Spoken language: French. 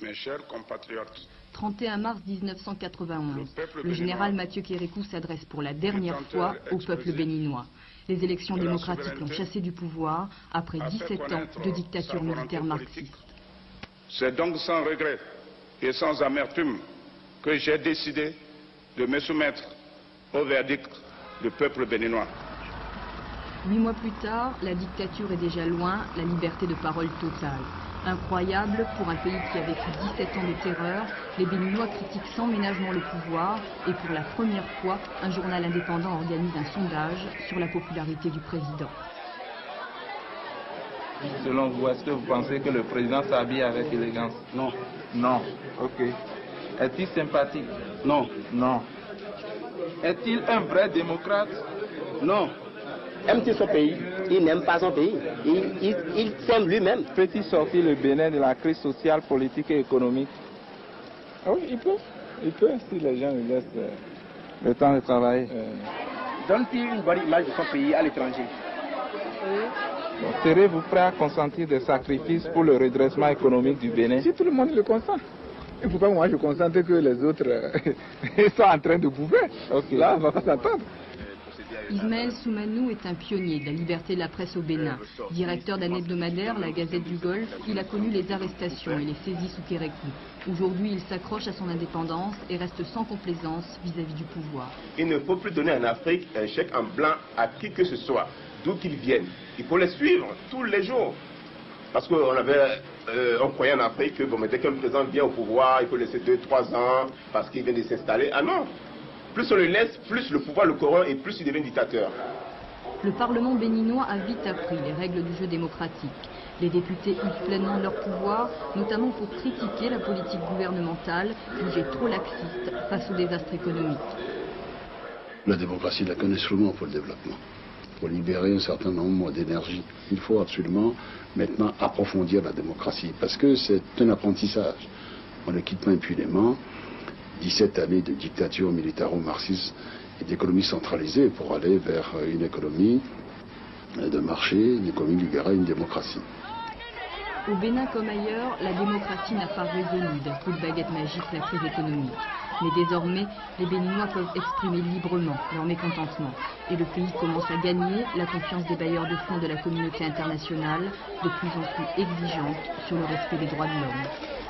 Mes chers compatriotes, 31 mars 1991, le général Mathieu Kérékou s'adresse pour la dernière fois au peuple béninois. Les élections démocratiques l'ont chassé du pouvoir après 17 ans de dictature militaire marxiste. C'est donc sans regret et sans amertume que j'ai décidé de me soumettre au verdict du peuple béninois. 8 mois plus tard, la dictature est déjà loin, la liberté de parole totale. Incroyable pour un pays qui a vécu 17 ans de terreur, les Béninois critiquent sans ménagement le pouvoir et pour la première fois, un journal indépendant organise un sondage sur la popularité du président. Selon vous, est-ce que vous pensez que le président s'habille avec élégance? Non. Non. Ok. Est-il sympathique? Non. Non. Est-il un vrai démocrate? Non. Aime-t-il son pays? Il n'aime pas son pays. Il s'aime lui-même. Peut-il sortir le Bénin de la crise sociale, politique et économique? Ah oui, il peut. Il peut, si les gens lui laissent le temps de travailler. Donne-t-il une bonne image de son pays à l'étranger? Serez-vous prêt à consentir des sacrifices pour le redressement économique du Bénin? Si tout le monde le consent. Et pourquoi moi je consente que les autres sont en train de bouffer? Okay. Là, on ne va pas s'entendre. Ismaël Soumanou est un pionnier de la liberté de la presse au Bénin. Directeur d'un hebdomadaire, la Gazette du Golfe, il a connu les arrestations et les saisies sous Kérékou. Aujourd'hui, il s'accroche à son indépendance et reste sans complaisance vis-à-vis du pouvoir. Il ne faut plus donner en Afrique un chèque en blanc à qui que ce soit, d'où qu'ils viennent. Il faut les suivre tous les jours. Parce qu'on croyait en Afrique que dès qu'un président vient au pouvoir, il faut laisser 2-3 ans parce qu'il vient de s'installer. Ah non! Plus on le laisse, plus le pouvoir le corrompt et plus il devient dictateur. Le Parlement béninois a vite appris les règles du jeu démocratique. Les députés usent pleinement de leur pouvoir, notamment pour critiquer la politique gouvernementale, jugée trop laxiste face au désastre économique. La démocratie n'est qu'un instrument pour le développement, pour libérer un certain nombre d'énergie. Il faut absolument maintenant approfondir la démocratie, parce que c'est un apprentissage. On ne quitte pas impunément 17 années de dictature militaro-marxiste et d'économie centralisée pour aller vers une économie de marché, une économie libérale, une démocratie. Au Bénin comme ailleurs, la démocratie n'a pas résolu d'un coup de baguette magique la crise économique. Mais désormais, les Béninois peuvent exprimer librement leur mécontentement. Et le pays commence à gagner la confiance des bailleurs de fonds de la communauté internationale, de plus en plus exigeante sur le respect des droits de l'homme.